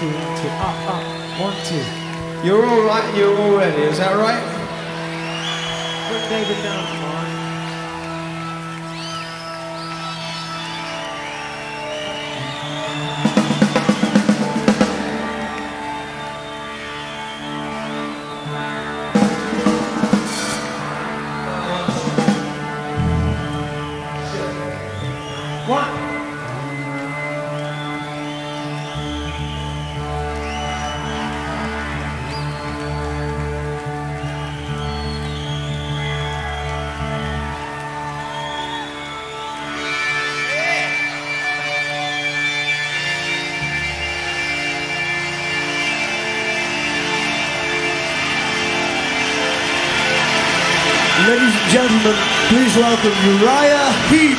2, 1, 2. Up, 1, 2. You're all right. You're all ready. Is that right? Put David down, come on. Ladies and gentlemen, please welcome Uriah Heep.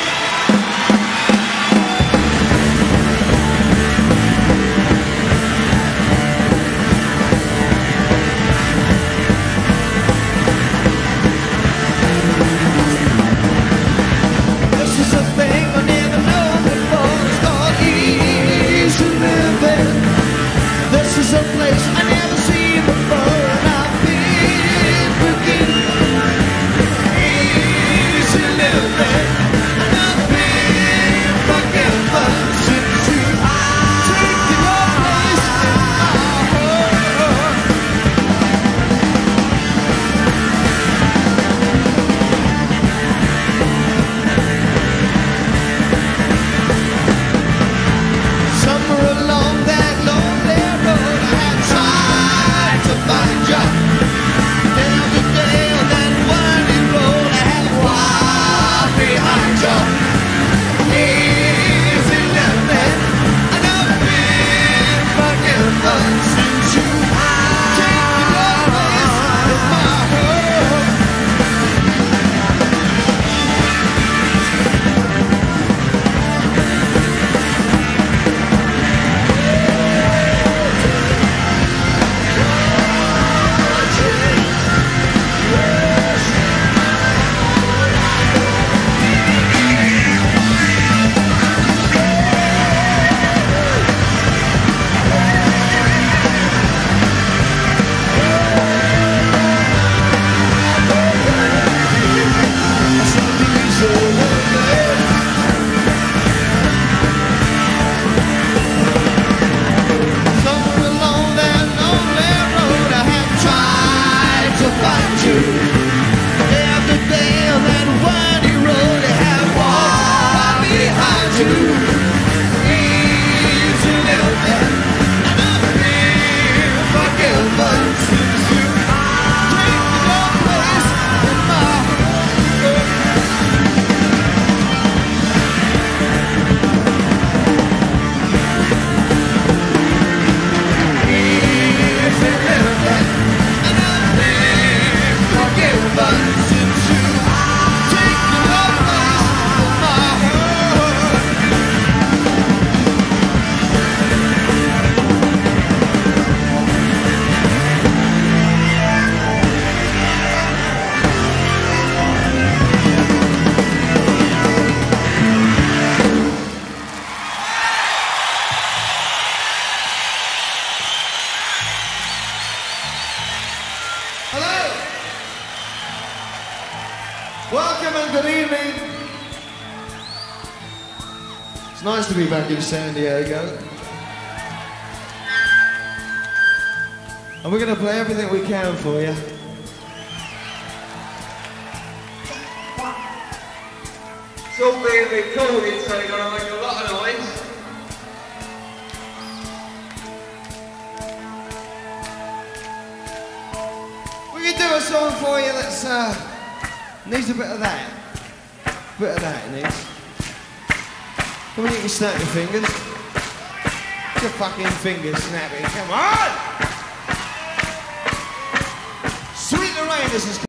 This is a thing I never known before. It's called easy living. This is a place I never seen before, and I've been forgiven. Welcome and good evening. It's nice to be back in San Diego. And we're going to play everything we can for you. It's all being recorded, so you're going to make a lot of noise. We can do a song for you that's needs a bit of that. Bit of that it needs. Come on, you can snap your fingers. Your fucking fingers snapping. Come on! Sweet the Rain, this is